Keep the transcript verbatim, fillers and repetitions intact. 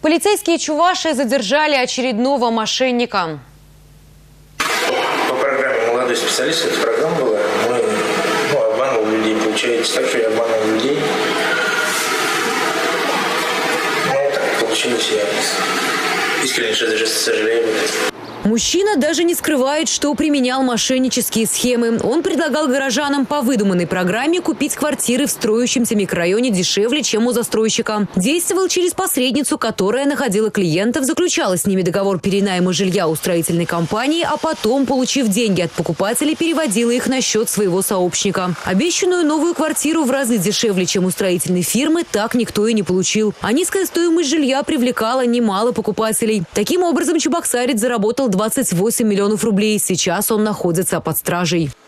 Полицейские Чувашии задержали очередного мошенника. По программе «Молодой специалист», эта программа была, мы ну, обманывали людей, получается так, что я обманывал людей. Ну, так получилось, я искренне сожалею об этом. Мужчина даже не скрывает, что применял мошеннические схемы. Он предлагал горожанам по выдуманной программе купить квартиры в строящемся микрорайоне дешевле, чем у застройщика. Действовал через посредницу, которая находила клиентов, заключала с ними договор перенайма жилья у строительной компании, а потом, получив деньги от покупателей, переводила их на счет своего сообщника. Обещанную новую квартиру в разы дешевле, чем у строительной фирмы, так никто и не получил. А низкая стоимость жилья привлекала немало покупателей. Таким образом, чебоксарец заработал двадцать восемь миллионов рублей. Сейчас он находится под стражей.